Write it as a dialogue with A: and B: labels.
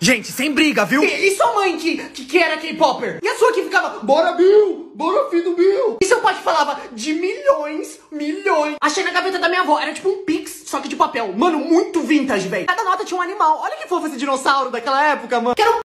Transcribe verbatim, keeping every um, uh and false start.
A: Gente, sem briga, viu?
B: E, e sua mãe que, que, que era K-Popper? E a sua que ficava, bora Bill, bora filho do Bill? E seu pai que falava de milhões, milhões. Achei na gaveta da minha avó, era tipo um Pix, só que de papel. Mano, muito vintage, velho. Cada nota tinha um animal. Olha que fofo esse dinossauro daquela época, mano. Quero